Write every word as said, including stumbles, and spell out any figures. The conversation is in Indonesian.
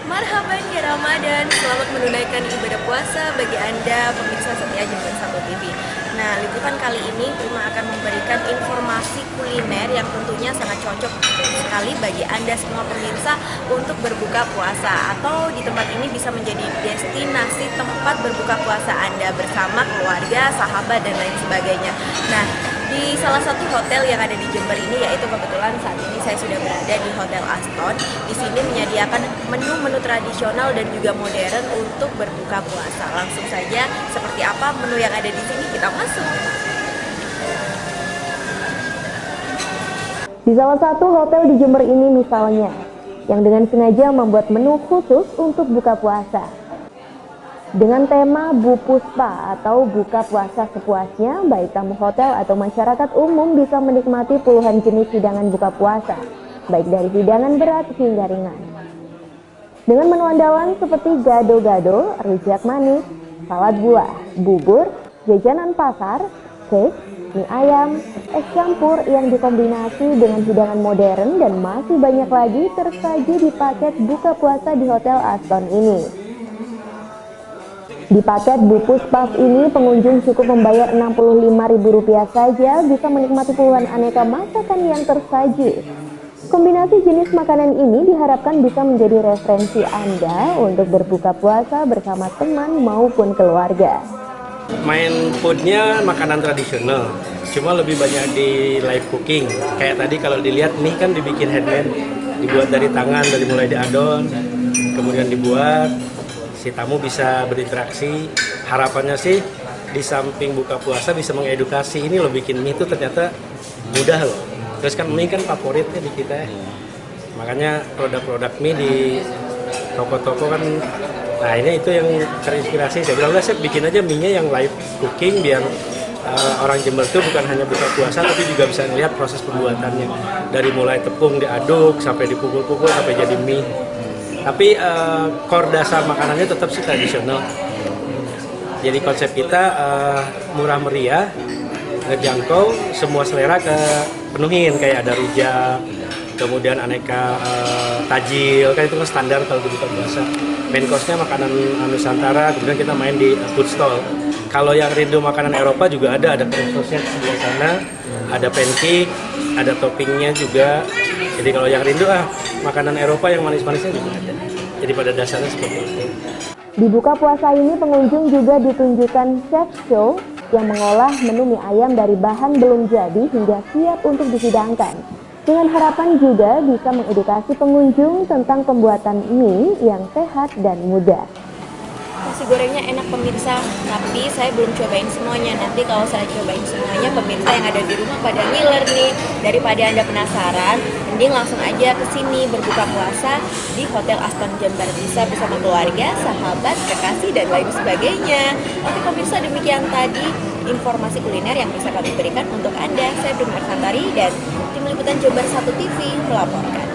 Marhaban ya Ramadan, selamat menunaikan ibadah puasa bagi Anda pemirsa setia Jember satu T V. Nah, liputan kali ini Prima akan memberikan informasi kuliner yang tentunya sangat cocok sekali bagi Anda semua pemirsa untuk berbuka puasa, atau di tempat ini bisa menjadi destinasi tempat berbuka puasa Anda bersama keluarga, sahabat, dan lain sebagainya. Nah, di salah satu hotel yang ada di Jember ini, yaitu kebetulan saat ini saya sudah berada di Hotel Aston. Di sini menyediakan menu-menu tradisional dan juga modern untuk berbuka puasa. Langsung saja, seperti apa menu yang ada di sini, kita masuk. Di salah satu hotel di Jember ini misalnya, yang dengan sengaja membuat menu khusus untuk buka puasa. Dengan tema Bu Puspa atau buka puasa sepuasnya, baik tamu hotel atau masyarakat umum bisa menikmati puluhan jenis hidangan buka puasa, baik dari hidangan berat hingga ringan. Dengan menu andalan seperti gado-gado, rujak manis, salad buah, bubur, jajanan pasar, cake, mie ayam, es campur yang dikombinasi dengan hidangan modern, dan masih banyak lagi tersaji di paket buka puasa di Hotel Aston ini. Di paket Bu Puspa ini, pengunjung cukup membayar enam puluh lima ribu rupiah saja bisa menikmati puluhan aneka masakan yang tersaji. Kombinasi jenis makanan ini diharapkan bisa menjadi referensi Anda untuk berbuka puasa bersama teman maupun keluarga. Main foodnya makanan tradisional, cuma lebih banyak di live cooking. Kayak tadi kalau dilihat nih kan dibikin handmade, dibuat dari tangan, dari mulai diadon, kemudian dibuat. Si tamu bisa berinteraksi. Harapannya sih di samping buka puasa bisa mengedukasi. Ini loh, bikin mie itu ternyata mudah loh. Terus kan mie kan favoritnya di kita ya. Makanya produk-produk mie di toko-toko kan, nah ini itu yang terinspirasi. Saya bilang, saya bikin aja mie-nya yang live cooking biar uh, orang Jember itu bukan hanya buka puasa tapi juga bisa melihat proses pembuatannya. Dari mulai tepung diaduk sampai dipukul-pukul sampai jadi mie. Tapi uh, core dasar makanannya tetap sih tradisional. Jadi konsep kita uh, murah meriah, ngejangkau, semua selera kepenuhin. Kayak ada rujak, kemudian aneka uh, tajil, kan itu kan standar kalau di buka puasa. Main course-nya makanan Nusantara, kemudian kita main di food stall. Kalau yang rindu makanan Eropa juga ada, ada cream sauce-nya di sebelah sana, ada pancake, ada toppingnya juga. Jadi kalau yang rindu ah makanan Eropa yang manis-manisnya juga ada. Jadi pada dasarnya seperti itu. Di buka puasa ini pengunjung juga ditunjukkan chef show yang mengolah menu mie ayam dari bahan belum jadi hingga siap untuk dihidangkan. Dengan harapan juga bisa mengedukasi pengunjung tentang pembuatan mie yang sehat dan mudah. Nasi gorengnya enak pemirsa, tapi saya belum cobain semuanya. Nanti kalau saya cobain semuanya, pemirsa yang ada di rumah pada ngiler nih. Daripada Anda penasaran, mending langsung aja ke sini berbuka puasa di Hotel Aston Jember. Bisa bersama keluarga, sahabat, kekasih, dan lain sebagainya. Oke pemirsa, demikian tadi informasi kuliner yang bisa kami berikan untuk Anda. Saya Dumar Santari dan tim liputan Jember satu T V melaporkan.